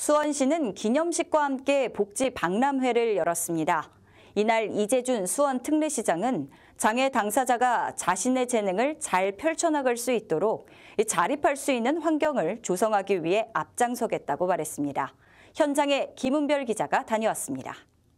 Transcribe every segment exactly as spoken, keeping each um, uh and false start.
수원시는 기념식과 함께 복지 박람회를 열었습니다. 이날 이재준 수원 특례시장은 장애 당사자가 자신의 재능을 잘 펼쳐나갈 수 있도록 자립할 수 있는 환경을 조성하기 위해 앞장서겠다고 말했습니다. 현장에 김은별 기자가 다녀왔습니다.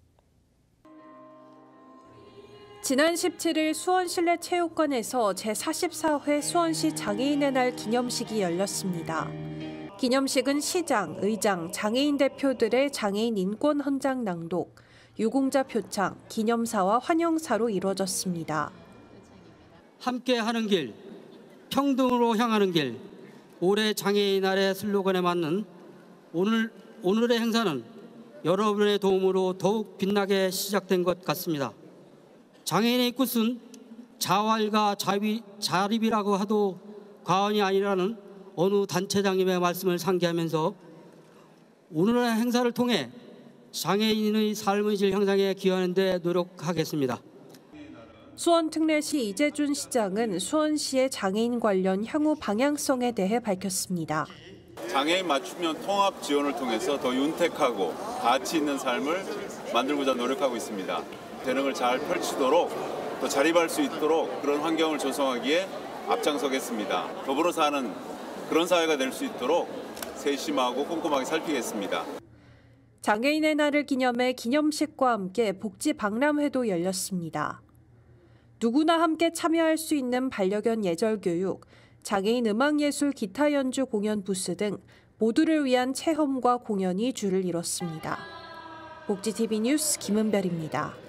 지난 십칠 일 수원 실내체육관에서 제사십사 회 수원시 장애인의 날 기념식이 열렸습니다. 기념식은 시장, 의장, 장애인 대표들의 장애인 인권 헌장 낭독, 유공자 표창, 기념사와 환영사로 이루어졌습니다. 함께하는 길, 평등으로 향하는 길, 올해 장애인 날의 슬로건에 맞는 오늘, 오늘의 행사는 여러분의 도움으로 더욱 빛나게 시작된 것 같습니다. 장애인의 끝은 자활과 자립, 자립이라고 하도 과언이 아니라는 어느 단체장님의 말씀을 상기하면서 오늘의 행사를 통해 장애인의 삶의 질 향상에 기여하는 데 노력하겠습니다. 수원 특례시 이재준 시장은 수원시의 장애인 관련 향후 방향성에 대해 밝혔습니다. 장애인 맞춤형 통합 지원을 통해서 더 윤택하고 가치 있는 삶을 만들고자 노력하고 있습니다. 재능을 잘 펼치도록 또 자립할 수 있도록 그런 환경을 조성하기에 앞장서겠습니다. 더불어 사는 그런 사회가 될 수 있도록 세심하고 꼼꼼하게 살피겠습니다. 장애인의 날을 기념해 기념식과 함께 복지 박람회도 열렸습니다. 누구나 함께 참여할 수 있는 반려견 예절 교육, 장애인 음악예술 기타 연주 공연 부스 등 모두를 위한 체험과 공연이 줄을 이뤘습니다. 복지티비 뉴스 김은별입니다.